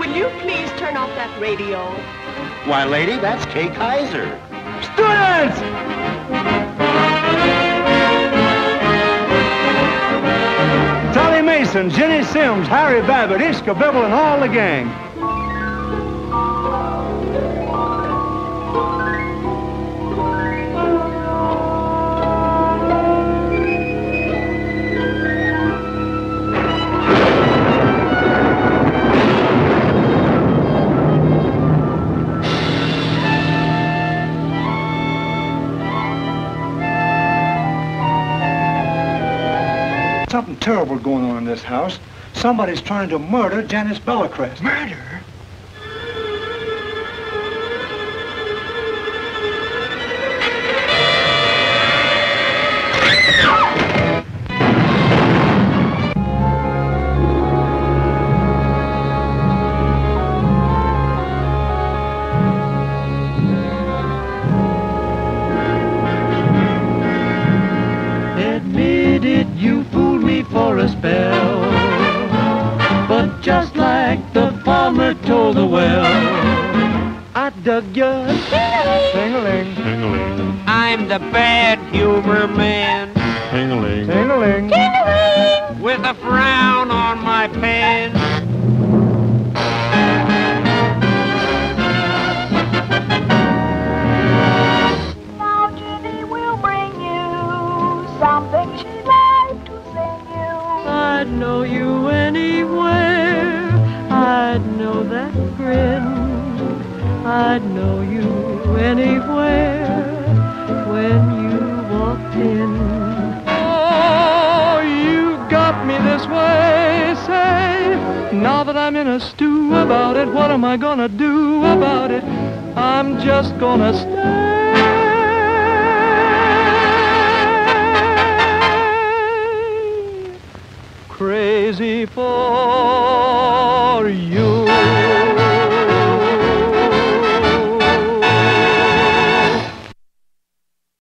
will you please turn off that radio? Why, lady, that's Kay Kaiser. Students! Tolly Mason, Jenny Sims, Harry Babbitt, Ishka Bibble, and all the gang. Something terrible going on in this house. Somebody's trying to murder Janice Bellicrest. Murder? Admitted you fooled me for a spell, but just like the farmer told the well, I dug you. Ting-a-ling. Ting-a-ling. I'm the bad humor man. Ting-a-ling. Ting-a-ling. Ting-a-ling. With a frown on my pants. Now Jenny will bring you something she'd like to sing you. I'd know you anywhere. I'd know that grin. I'd know you anywhere when you walked in. Oh, you got me this way, say. Now that I'm in a stew about it, what am I gonna do about it? I'm just gonna stay. Crazy for